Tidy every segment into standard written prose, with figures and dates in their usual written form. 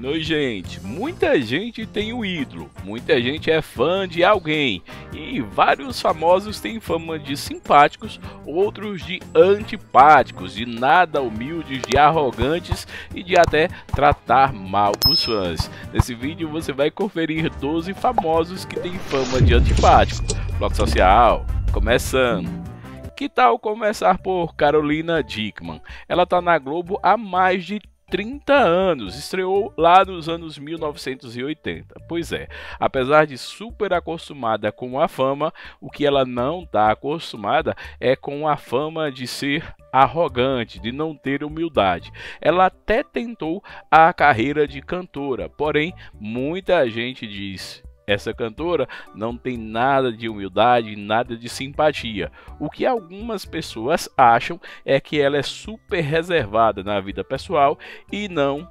Oi, gente. Muita gente tem um ídolo, muita gente é fã de alguém e vários famosos têm fama de simpáticos, outros de antipáticos, de nada humildes, de arrogantes e de até tratar mal os fãs. Nesse vídeo você vai conferir 12 famosos que têm fama de antipático. Bloco Social, começando. Que tal começar por Carolina Dickmann? Ela tá na Globo há mais de 30 anos, estreou lá nos anos 1980. Pois é, apesar de super acostumada com a fama, o que ela não está acostumada é com a fama de ser arrogante, de não ter humildade. Ela até tentou a carreira de cantora, porém muita gente diz: essa cantora não tem nada de humildade, nada de simpatia. O que algumas pessoas acham é que ela é super reservada na vida pessoal e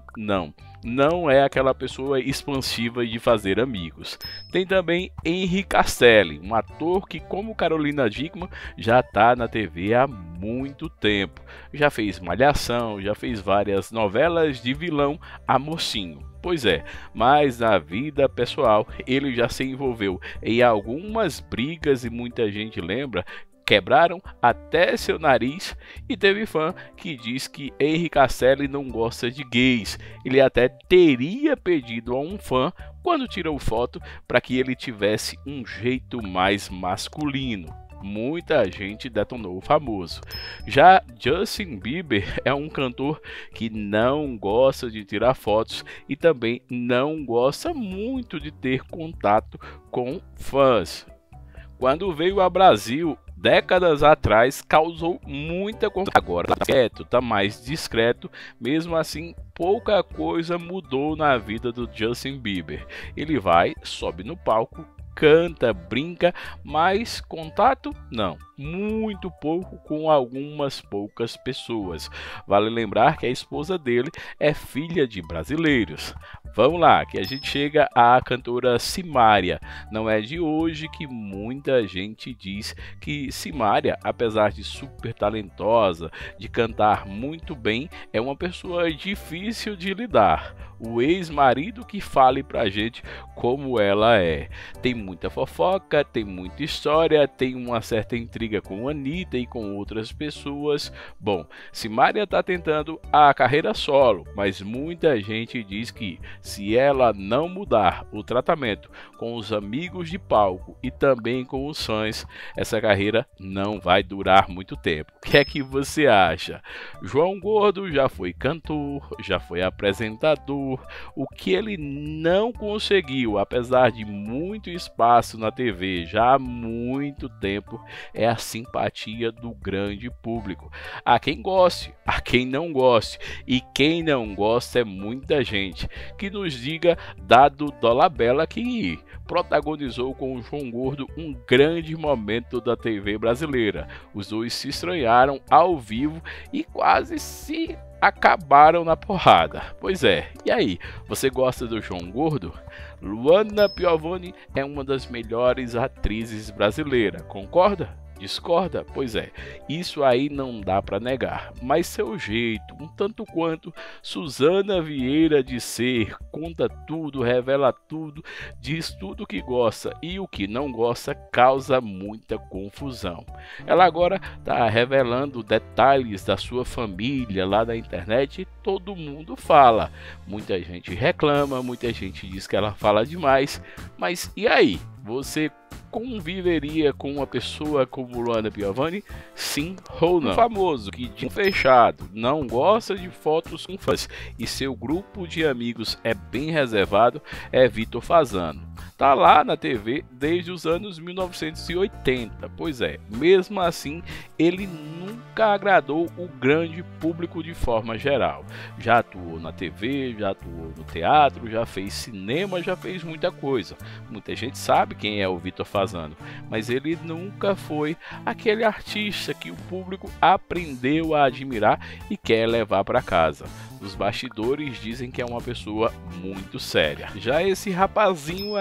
não é aquela pessoa expansiva de fazer amigos. Tem também Henry Castelli, um ator que, como Carolina Dickmann, já está na TV há muito tempo. Já fez Malhação, já fez várias novelas de vilão a mocinho. Pois é, mas na vida pessoal ele já se envolveu em algumas brigas e muita gente lembra. Quebraram até seu nariz e teve fã que diz que Henry Castelli não gosta de gays. Ele até teria pedido a um fã, quando tirou foto, para que ele tivesse um jeito mais masculino. Muita gente detonou o famoso. Já Justin Bieber é um cantor que não gosta de tirar fotos e também não gosta muito de ter contato com fãs. Quando veio ao Brasil décadas atrás, causou muita confusão. Agora tá mais discreto, mesmo assim pouca coisa mudou na vida do Justin Bieber. Ele vai, sobe no palco, canta, brinca, mas contato não, muito pouco com algumas poucas pessoas. Vale lembrar que a esposa dele é filha de brasileiros. Vamos lá, que a gente chega à cantora Simária. Não é de hoje que muita gente diz que Simária, apesar de super talentosa, de cantar muito bem, é uma pessoa difícil de lidar. O ex-marido que fale pra gente como ela é. Tem muita fofoca, tem muita história, tem uma certa intriga com a Anitta e com outras pessoas. Bom, Simária tá tentando a carreira solo, mas muita gente diz que se ela não mudar o tratamento com os amigos de palco e também com os fãs, essa carreira não vai durar muito tempo. O que é que você acha? João Gordo já foi cantor, já foi apresentador. O que ele não conseguiu, apesar de muito espaço na TV já há muito tempo, é a simpatia do grande público. Há quem goste, há quem não goste, e quem não gosta é muita gente. Que nos diga Dado Dolabella, que protagonizou com o João Gordo um grande momento da TV brasileira. Os dois se estranharam ao vivo e quase se acabaram na porrada. Pois é, e aí, você gosta do João Gordo? Luana Piovani é uma das melhores atrizes brasileiras, concorda? Discorda? Pois é, isso aí não dá para negar, mas seu jeito, um tanto quanto Suzana Vieira de ser, conta tudo, revela tudo, diz tudo que gosta e o que não gosta causa muita confusão. Ela agora está revelando detalhes da sua família lá na internet e todo mundo fala. Muita gente reclama, muita gente diz que ela fala demais, mas e aí? Você conviveria com uma pessoa como Luana Piovani? Sim ou não? Um famoso que de fechado não gosta de fotos com fãs e seu grupo de amigos é bem reservado é Vitor Fasano. Tá lá na TV desde os anos 1980. Pois é, mesmo assim ele nunca agradou o grande público de forma geral. Já atuou na TV, já atuou no teatro, já fez cinema, já fez muita coisa. Muita gente sabe quem é o Vitor Fasano, mas ele nunca foi aquele artista que o público aprendeu a admirar e quer levar para casa. Os bastidores dizem que é uma pessoa muito séria. Já esse rapazinho aí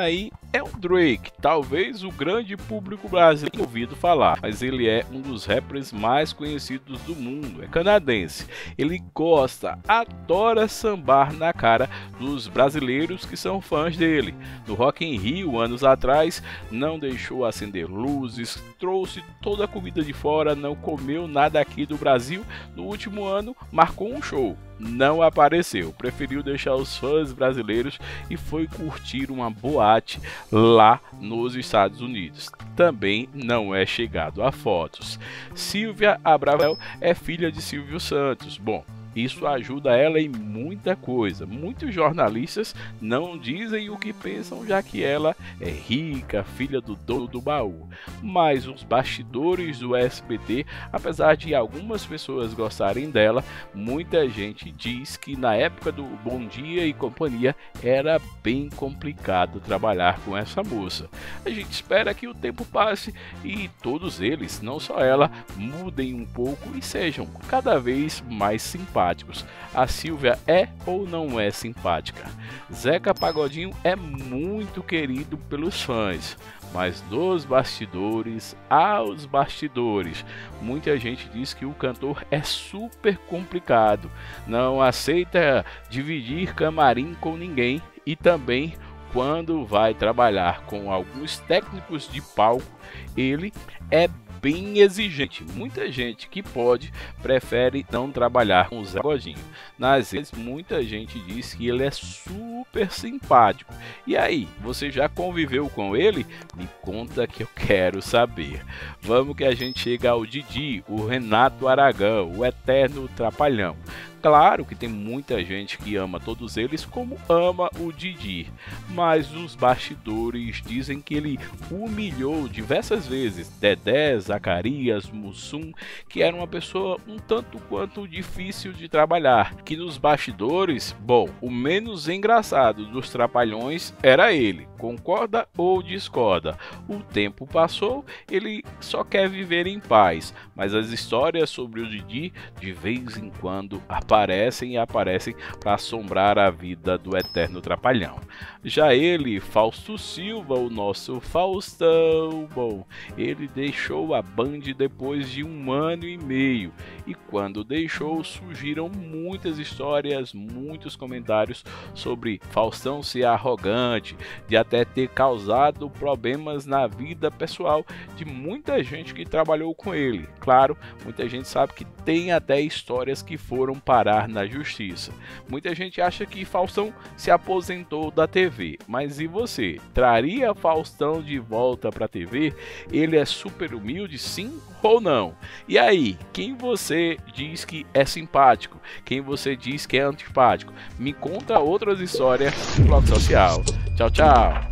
é o Drake, talvez o grande público brasileiro tenha ouvido falar, mas ele é um dos rappers mais conhecidos do mundo, é canadense. Ele gosta, adora sambar na cara dos brasileiros que são fãs dele. No Rock in Rio, anos atrás, não deixou acender luzes, trouxe toda a comida de fora, não comeu nada aqui do Brasil. No último ano, marcou um show. Não apareceu, preferiu deixar os fãs brasileiros e foi curtir uma boate lá nos Estados Unidos. Também não é chegado a fotos. Silvia Abravanel é filha de Silvio Santos. Bom, isso ajuda ela em muita coisa. Muitos jornalistas não dizem o que pensam, já que ela é rica, filha do dono do baú. Mas os bastidores do SBT, apesar de algumas pessoas gostarem dela, muita gente diz que na época do Bom Dia e Companhia era bem complicado trabalhar com essa moça. A gente espera que o tempo passe e todos eles, não só ela, mudem um pouco e sejam cada vez mais simpáticos. A Silvia é ou não é simpática? Zeca Pagodinho é muito querido pelos fãs, mas dos bastidores aos bastidores, muita gente diz que o cantor é super complicado, não aceita dividir camarim com ninguém e também quando vai trabalhar com alguns técnicos de palco, ele é bem exigente. Muita gente que pode prefere não trabalhar com o Zeca Pagodinho. Nas vezes, muita gente diz que ele é super simpático. E aí, você já conviveu com ele? Me conta que eu quero saber. Vamos que a gente chega ao Didi, o Renato Aragão, o eterno trapalhão. Claro que tem muita gente que ama todos eles como ama o Didi, mas os bastidores dizem que ele humilhou diversas vezes Dedé, Zacarias, Mussum, que era uma pessoa um tanto quanto difícil de trabalhar, que nos bastidores, bom, o menos engraçado dos trapalhões era ele, concorda ou discorda? O tempo passou, ele só quer viver em paz, mas as histórias sobre o Didi de vez em quando aparecem para assombrar a vida do eterno trapalhão. Já ele, Fausto Silva, o nosso Faustão, bom, ele deixou a Band depois de 1 ano e meio e quando deixou surgiram muitas histórias, muitos comentários sobre Faustão ser arrogante, de até ter causado problemas na vida pessoal de muita gente que trabalhou com ele. Claro, muita gente sabe que tem até histórias que foram parar na justiça. Muita gente acha que Faustão se aposentou da TV, mas e você? Traria Faustão de volta para a TV? Ele é super humilde, sim ou não? E aí, quem você diz que é simpático? Quem você diz que é antipático? Me conta outras histórias no blog social. Tchau, tchau!